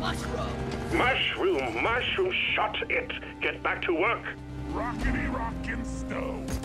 Mushroom, shut it. Get back to work. Rockety rockin' stove.